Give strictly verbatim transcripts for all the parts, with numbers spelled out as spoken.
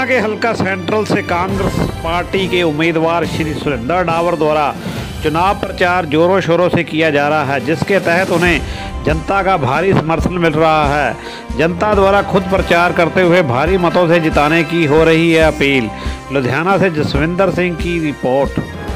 लुधियाना के हल्का सेंट्रल से कांग्रेस पार्टी के उम्मीदवार श्री सुरेंद्र डावर द्वारा चुनाव प्रचार जोरों शोरों से किया जा रहा है, जिसके तहत उन्हें जनता का भारी समर्थन मिल रहा है। जनता द्वारा खुद प्रचार करते हुए भारी मतों से जिताने की हो रही है अपील। लुधियाना से जसविंदर सिंह की रिपोर्ट।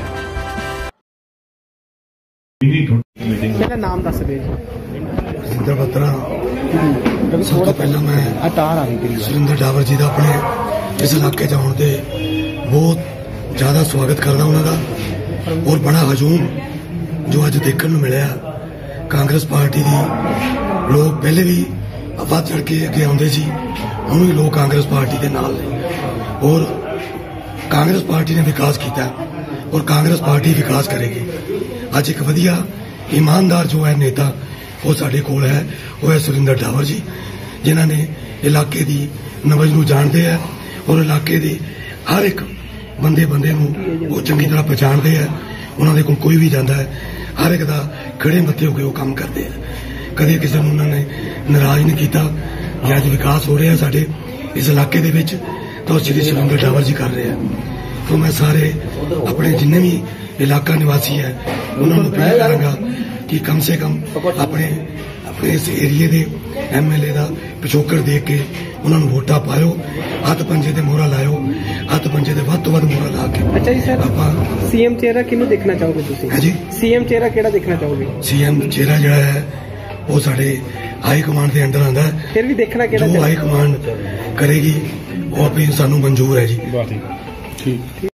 मेरा नाम दस दे सुरेंद्र बत्रा। सब तो पहला मैं सुरेंद्र डावर जी का अपने इस इलाके जाने से बहुत ज्यादा स्वागत करता उन्होंने और बड़ा हजूम जो अज देखने को मिले। कांग्रेस पार्टी की लोग पहले भी बढ़ चढ़ के अगे आते सी, हम भी लोग कांग्रेस पार्टी के नाल ने और कांग्रेस पार्टी ने विकास किया और कांग्रेस पार्टी विकास करेगी। अज एक वधिया ईमानदार जो है नेता वो साडे कोल है, वो है सुरेंद्र डावर जी, जिन्हों ने इलाके की नबज नूं जानते हैं और इलाके के हर एक बंदे बंदे नूं वो चंगी तरह पहचानते हैं। उन्होंने कोल कोई भी जाता है हर एक का खड़े मत्थे होकर वो काम करते हैं। कदे किसी ने उन्होंने नाराज नहीं किया। जे अज विकास हो रहा है साडे इस इलाके दे विच तो श्री सुरेंद्र डावर जी कर रहे हैं। तो मैं सारे अपने जिन्ने भी इलाका निवासी है उन्होंने अपील करांगा कि कम से कम अपने अपने इस एरिए के एम एल ए का पिछोकड़ देख के उन्होंने वोटा पायो, हथ पंजे ते मोहरा लाओ, हथ पंजे ते वध तो वध मोहरा ला के। अच्छा जी सर, आप सीएम चेहरा किन्नू देखना चाहोगे तुसीं? हां जी, सीएम चेहरा केड़ा देखना चाहोगे? सीएम चेहरा जिहड़ा है वो साडे हाई कमांड के अंडर आंदा है। फिर भी देखना केड़ा? जो हाई कमांड करेगी वो अपनी सानू मंजूर है जी। ठीक।